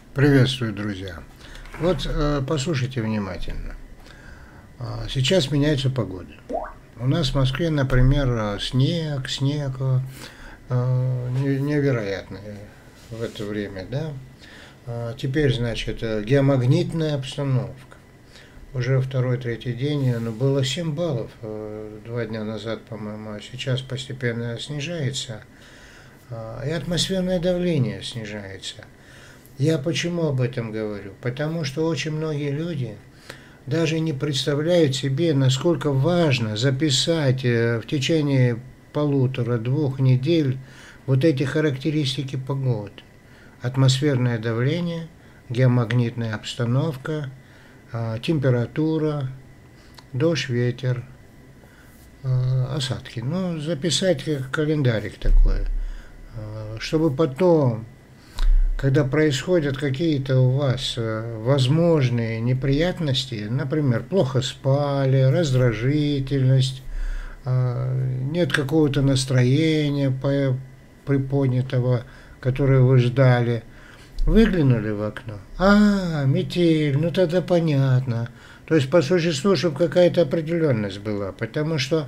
Приветствую, друзья. Вот послушайте внимательно. Сейчас меняется погода. У нас в Москве, например, снег невероятный в это время, да. Теперь, значит, геомагнитная обстановка. Уже второй-третий день, было 7 баллов 2 дня назад, по-моему, а сейчас постепенно снижается. И атмосферное давление снижается. Я почему об этом говорю? Потому что очень многие люди даже не представляют себе, насколько важно записать в течение 1,5-2 недель вот эти характеристики погоды. Атмосферное давление, геомагнитная обстановка, температура, дождь, ветер, осадки. Ну, записать как календарик такой, чтобы потом, когда происходят какие-то у вас возможные неприятности, например, плохо спали, раздражительность, нет какого-то настроения приподнятого, которое вы ждали, выглянули в окно, метель, ну тогда понятно. То есть по существу, чтобы какая-то определенность была, потому что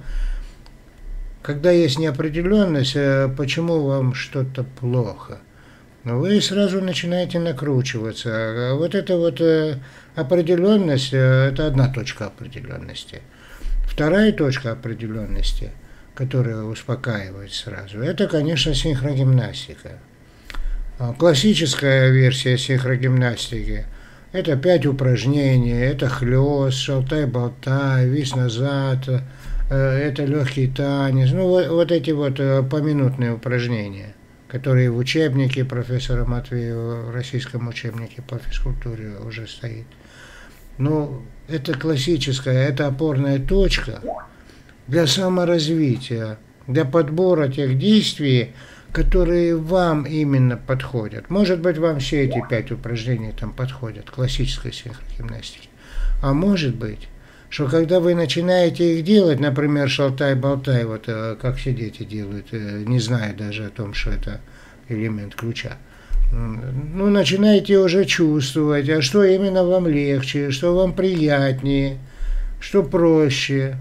когда есть неопределенность, почему вам что-то плохо? Но вы сразу начинаете накручиваться. Вот эта вот определенность, это одна точка определенности. Вторая точка определенности, которая успокаивает сразу, это, конечно, синхрогимнастика. Классическая версия синхрогимнастики – это 5 упражнений, это хлёст, шалтай-болтай, вис назад, это легкий танец, ну вот эти вот поминутные упражнения, которые в учебнике профессора Матвеева, в российском учебнике по физкультуре уже стоит. Ну, это классическая, это опорная точка для саморазвития, для подбора тех действий, которые вам именно подходят. Может быть, вам все эти 5 упражнений там подходят, классической синхрогимнастики. А может быть, что когда вы начинаете их делать, например, шалтай-болтай, вот как все дети делают, не зная даже о том, что это элемент ключа, ну, начинаете уже чувствовать, а что именно вам легче, что вам приятнее, что проще.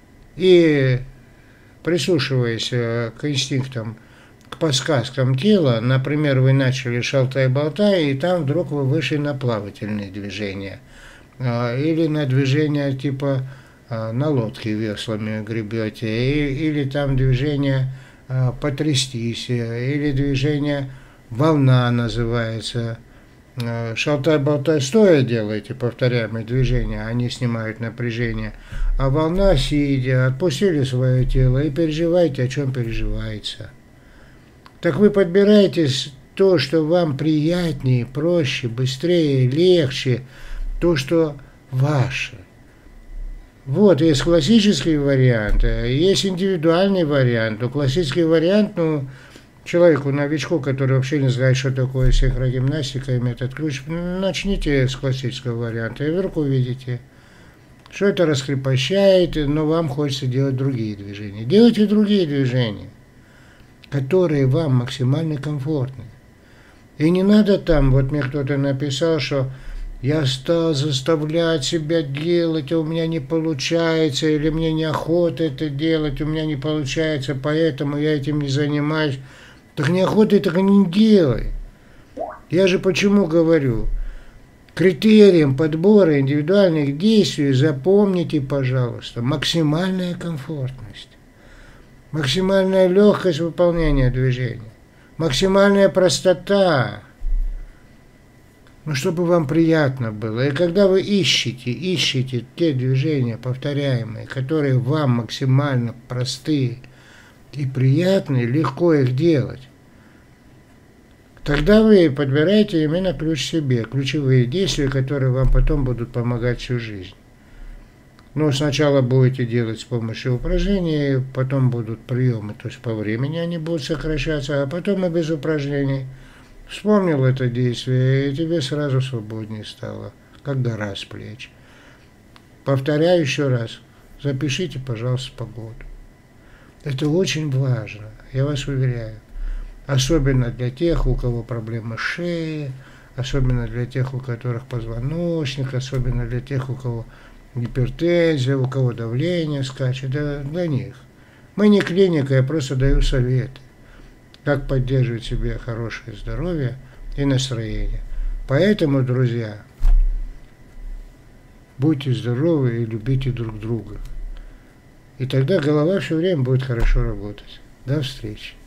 И прислушиваясь к инстинктам, к подсказкам тела, например, вы начали шалтай-болтай, и там вдруг вы вышли на плавательные движения. Или на движение типа на лодке веслами гребете, или там движение потрястись, или движение волна называется. Шалтай-болтай стоя делаете повторяемые движения, они снимают напряжение, а волна сидя, отпустили свое тело и переживаете, о чем переживается. Так вы подбираете то, что вам приятнее, проще, быстрее, легче, то, что ваше. Вот, есть классический вариант, есть индивидуальный вариант. Но классический вариант, человеку, новичку, который вообще не знает, что такое синхрогимнастика и метод ключ, начните с классического варианта, и вдруг увидите, что это раскрепощает, но вам хочется делать другие движения. Делайте другие движения, которые вам максимально комфортны. И не надо там, вот мне кто-то написал, что я стал заставлять себя делать, а у меня не получается, или мне неохота это делать, у меня не получается, поэтому я этим не занимаюсь. Так неохота, так и не делай. Я же почему говорю? Критерием подбора индивидуальных действий запомните, пожалуйста, максимальная комфортность, максимальная легкость выполнения движения, максимальная простота. Чтобы вам приятно было. И когда вы ищете те движения повторяемые, которые вам максимально простые и приятные, легко их делать, тогда вы подбираете именно ключ себе, ключевые действия, которые вам потом будут помогать всю жизнь. Но сначала будете делать с помощью упражнений, потом будут приемы, то есть по времени они будут сокращаться, а потом и без упражнений. Вспомнил это действие, и тебе сразу свободнее стало, как гора с плеч. Повторяю еще раз, запишите, пожалуйста, погоду. Это очень важно, я вас уверяю. Особенно для тех, у кого проблемы с шеей, особенно для тех, у которых позвоночник, особенно для тех, у кого гипертензия, у кого давление скачет, это для них. Мы не клиника, я просто даю советы, как поддерживать себе хорошее здоровье и настроение. Поэтому, друзья, будьте здоровы и любите друг друга. И тогда голова все время будет хорошо работать. До встречи.